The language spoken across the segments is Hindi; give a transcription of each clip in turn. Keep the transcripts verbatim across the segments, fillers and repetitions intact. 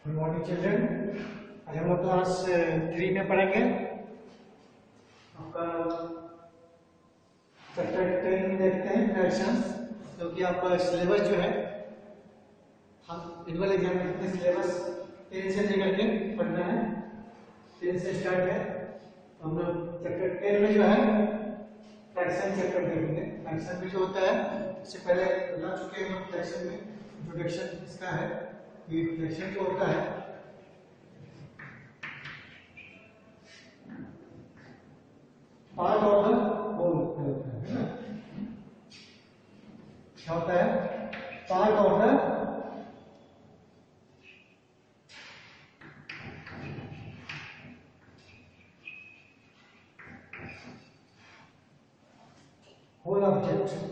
Good morning children. आज हम लोग क्लास थ्री में पढ़ेंगे आपका चैप्टर टेन में देखते हैं फ्रैक्शंस, क्योंकि आपका सिलेबस जो है हम एनुअल एग्जाम में कितने सिलेबस टेन से लेकर के पढ़ना है, टेन से स्टार्ट है। तो हम लोग चैप्टर टेन में जो है फ्रैक्शन चैप्टर देखेंगे। फ्रैक्शन में जो होता है, इससे पहले बता चुके हैं हम फ्रैक्शन में इंट्रोडक्शन इसका है कि फ्रैक्शन जो होता है पार्ट ऑफ द होल होता है ना। क्या होता है? Part of the whole object.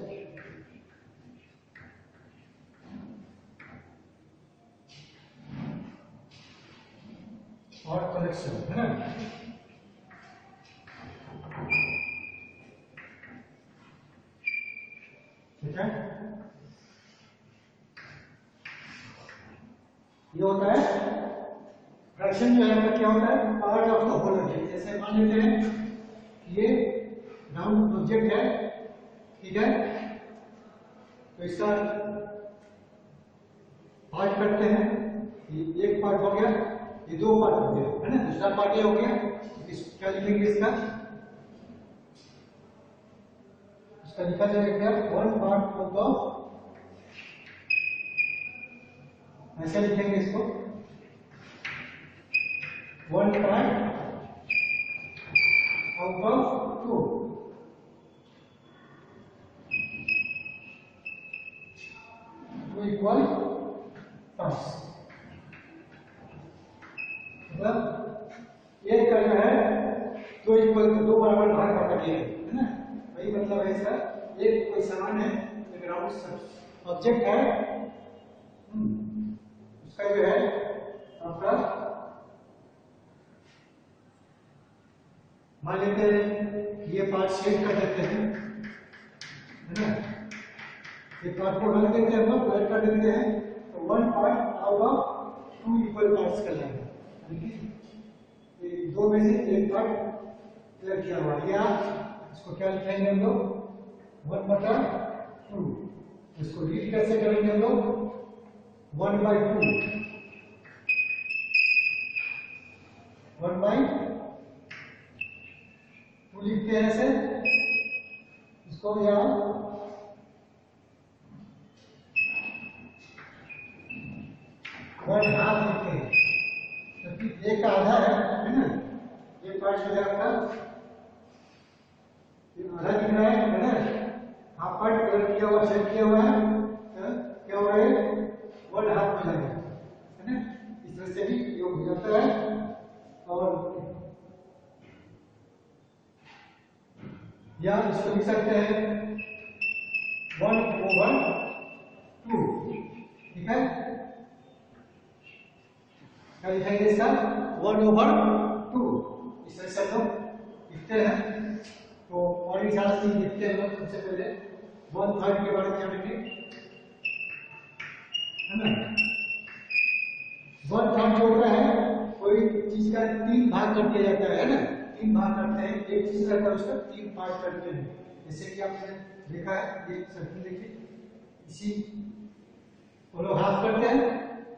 और कलेक्शन है ना। ठीक है, ये होता है फ्रैक्शन जो है आपका क्या होता है? Part of the whole object. जैसे मान लेते हैं ये राउंड ऑब्जेक्ट है, ठीक है, तो इसका पार्ट करते हैं। ये एक पार्ट हो गया, ये दो पार्ट हो गया है ना, दूसरा पार्ट ये हो गया। इस क्या लिखेंगे? इसका इसका लिखा जाएगा वन पार्ट ऑफ द, ऐसे लिखेंगे इसको, one part out of two. Two equal parts, मतलब एक का जो है दो इक्वल दो बराबर भाग कर दिया है ना। वही मतलब है इसका। एक कोई सामान है, एक राउंड ऑब्जेक्ट है, उसका जो है आपका मान लेते हैं ये पार्ट शेड कर देते हैं है ना। ये पार्ट को रख देते हैं, हम लोग कर देते हैं, तो one part out of two equal parts कर लेंगे। दो में से एक पार्ट क्लियर किया हुआ, या इसको क्या लिखेंगे हम लोग? वन बटा टू। इसको रीड कैसे करेंगे हम लोग? One by two, one by two लिखते हैं ऐसे। इसको यहाँ वन हाफ लिखते हैं, क्योंकि एक का आधा है है ना। ये पार्ट जो है आपका आधा दिख रहा है है ना। हाफ पार्ट कलर किया हुआ, सेट किया हुआ है, तो क्या हो रहा है? वन हाफ हो जाएगा है ना। इस तरह से भी योग हो जाता है। और या इसको लिख सकते हैं वन ओवर टू, ठीक है। क्या लिखेंगे इसका? One over two. इस तरह से हम लोग लिखते हैं। तो और भी सारा चीज लिखते हैं लोग। सबसे पहले वन थर्ड के बारे में जानेंगे है ना। वन थर्ड जो होता है, कोई चीज का तीन भाग कर दिया जाता है ना। तीन भाग करते हैं, एक चीज रहता है उसका तीन पार्ट करते हैं। जैसे कि आपने देखा है, ये सर्किल देखिए, इसी को लोग हाफ करते हैं,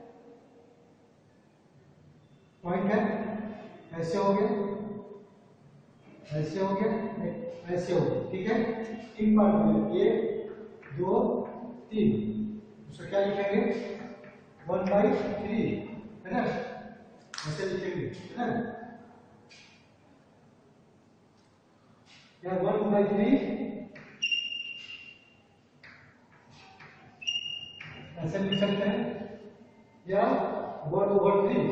पॉइंट है, ऐसे हो गया, ऐसे हो गया, ऐसे हो गया, ठीक है। तीन पार्ट हो गए, एक दो तीन। उसको क्या लिखेंगे? वन बाई थ्री है ना, ऐसे लिखेंगे है ना। या वन बाई थ्री ऐसे लिख सकते हैं, या वन ओवर थ्री।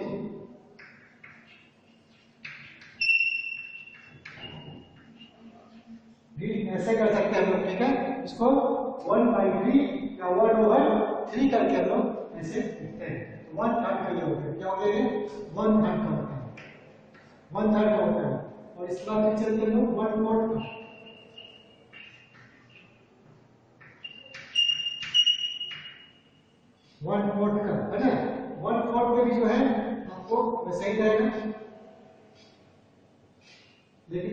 ऐसे कर सकते हैं हम लोग, ठीक है। इसको वन बाई थ्री या वन ओवर थ्री करके हम लोग ऐसे लिखते हैं। तो वन थर्ड का ये होता है, क्या हो गया? वन थर्ड का होता है, वन थर्ड का होता है। और इस बार फिर चलते हैं लोग वन फोर्थ का, वन फोर्थ का है ना। वन फोर्थ में भी जो है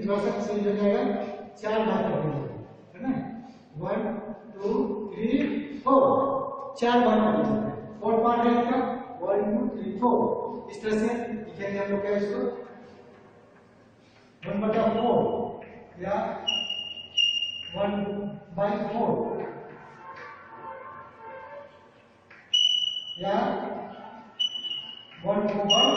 थोड़ा सा चेंज हो जाएगा, चार भाग कर देंगे, है ना, वन टू थ्री फोर, चार भाग कर देंगे, फोर पार्ट है इसका, वन टू थ्री फोर, इस तरह से लिखेंगे हम लोग क्या इसको, वन बटा फोर या वन बाई फोर या वन ओवर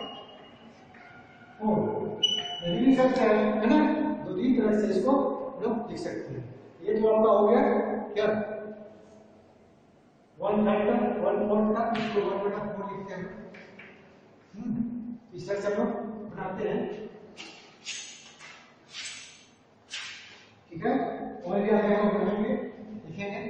फोर, ये लिख सकते हैं, है ना, दो तीन तरह से इसको लोग लिख सकते हैं। ये तो आपका हो गया क्या, वन फैक्टर वन फोर्थ का, इसको वन बटा फोर लिखते हैं, हम्म इस तरह से हम लोग बनाते हैं, ठीक है। और भी आगे हम बनाएंगे, लिखेंगे,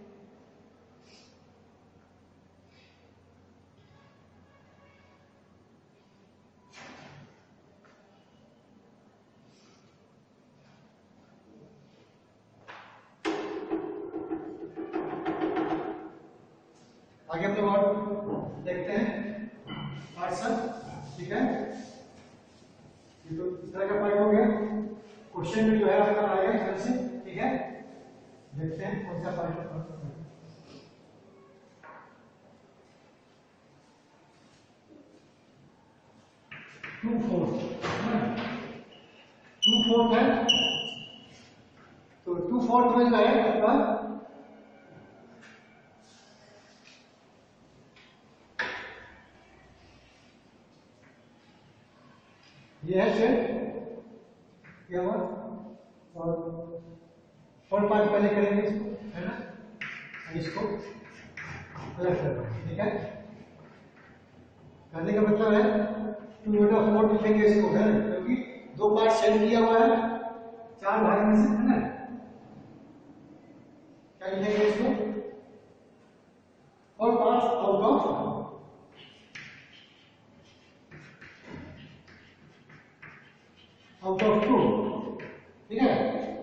आगे हम लोग और देखते हैं पार्सल, ठीक है। ये तो इस तरह का पार्ट हो गया, क्वेश्चन में जो है आपका आएगा इस तरह से, ठीक है। देखते हैं कौन सा part, two fourth, two fourth है, तो टू फोर्थ में जो है आपका ये है शेड, क्या हुआ, और फोर पार्ट पहले करेंगे इसको, है ना, इसको अलग करना, ठीक है। करने का मतलब है टू बटा फोर लिखेंगे इसको, है ना, क्योंकि दो पार्ट शेड किया हुआ है चार भाग में से, है ना, क्या लिखेंगे इसको, four part out of out of two, ठीक है।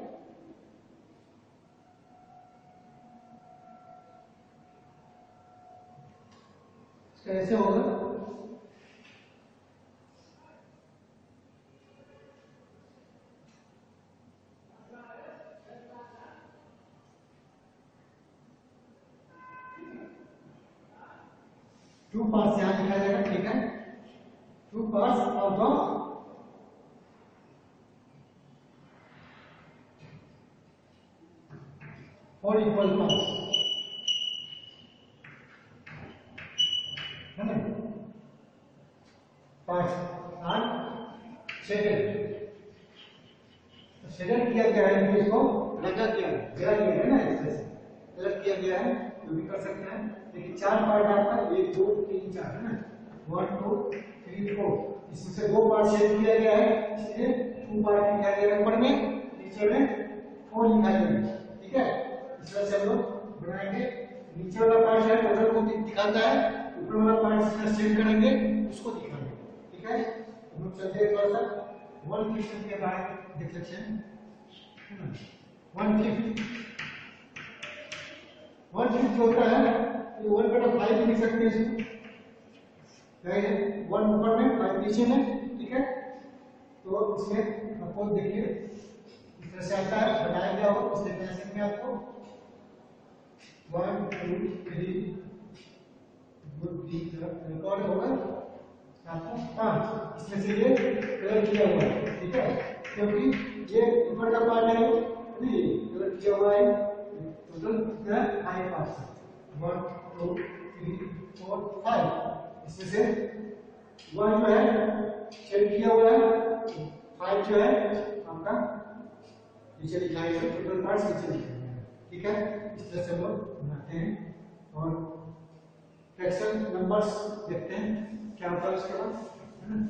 कैसे होगा, टू पार्ट्स यहां लिखा जाएगा, ठीक है, two parts out of four equal parts, है ना, पार्ट्स आर शेडेड, शेडेड किया गया है, इसको रंगा किया है, जरा किया है ना, इस तरह से अलग किया गया है, जो भी कर सकते हैं, लेकिन चार पार्ट आपका एक दो तीन चार, है ना, वन टू थ्री फोर, इसमें से दो पार्ट शेड किया गया है, इसलिए टू पार्ट लिखा गया है, ऊपर में नीचे में फोर लिखा गया है, ठीक है। इस तरह से हम लोग बनाएंगे, नीचे वाला पार्ट है टोटल को दिखाता है, ऊपर वाला पार्ट जितना शेड करेंगे उसको दिखाएंगे, ठीक है। हम लोग चलते हैं थोड़ा सा वन फिफ्थ के बारे में देख लेते हैं, वन फिफ्थ वन फिफ्थ जो होता है ये वन बटा फाइव लिख सकते हैं इसको, क्या है, वन ऊपर में फाइव नीचे में, ठीक है। तो इसमें आपको देखिए इस तरह से आता है, बताया गया हो इसलिए कैसे में आपको वन टू थ्री रिकॉर्ड होगा आपको पांच, इसमें से ये कलर किया हुआ है, ठीक है, क्योंकि ये ऊपर का पार्ट है, नहीं कलर किया हुआ है, टोटल कितना है five part, one two three four five, इसमें से वन जो है शेड किया हुआ है, फाइव जो है आपका नीचे लिखा है, टोटल पार्ट्स नीचे लिखा है, ठीक है। इस तरह से हम लोग बनाते हैं और फ्रैक्शन नंबर्स देखते हैं क्या होता है उसके बाद, है ना।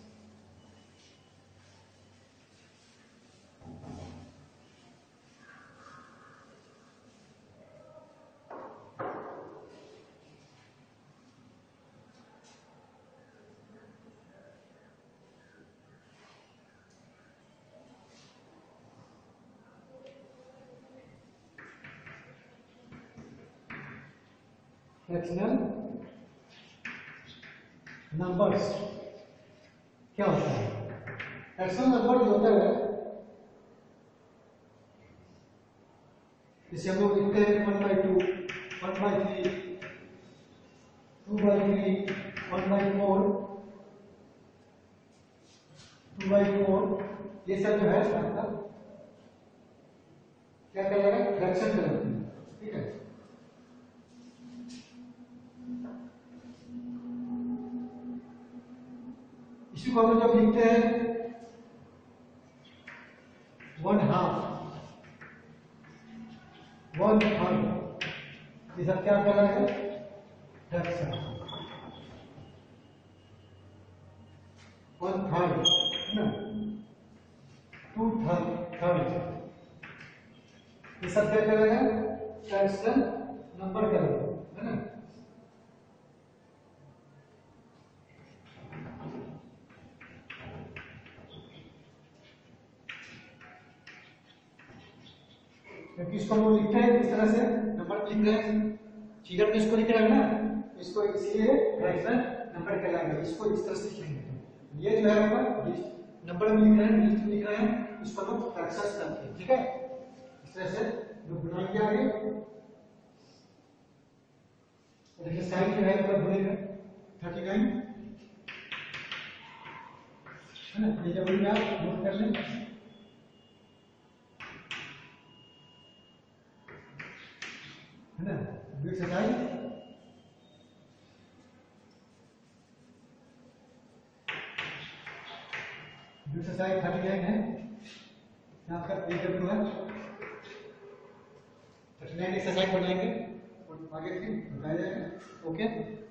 फ्रैक्शनल नंबर्स क्या होता है, फ्रैक्शनल नंबर जो होता है इसे हम लोग लिखते हैं one by two, one by three, two by three, one by four, two by four, ये सब जो है आपका क्या कहलाएगा, फ्रैक्शन कहलाते हैं। ठीक है, इसी को हम जब लिखते हैं वन हाफ, वन थर्ड, ये सब क्या कहलाएगा, फ्रैक्शन। वन थर्ड है ना, टू थर्ड, थर्ड, ये सब क्या कहलाएगा, फ्रैक्शन नंबर कहलाएगा, है ना। क्योंकि इसको हम लोग लिखते हैं इस तरह से, नंबर लिख रहे हैं, फिगर में इसको लिख रहे हैं ना, इसको इसलिए फ्रैक्शन नंबर कहलाएगा। इसको इस तरह से लिखेंगे, ये जो है आपका नंबर में लिख रहे हैं, लिस्ट में लिख रहे हैं, इसको हम लोग फ्रैक्शंस करते हैं। ठीक है, इस तरह से लोग बनाएंगे आगे। और ये साइड जो है आपका बनेगा थर्टी नाइन, है ना, ये जब भी आप नोट कर लें। है ना, एक्सरसाइज एक्सरसाइज थर्टी नाइन है, आपका ए डब्ल्यू है, थर्टी नाइन एक्सरसाइज बनाएंगे और आगे फिर बताया जाएगा। ओके।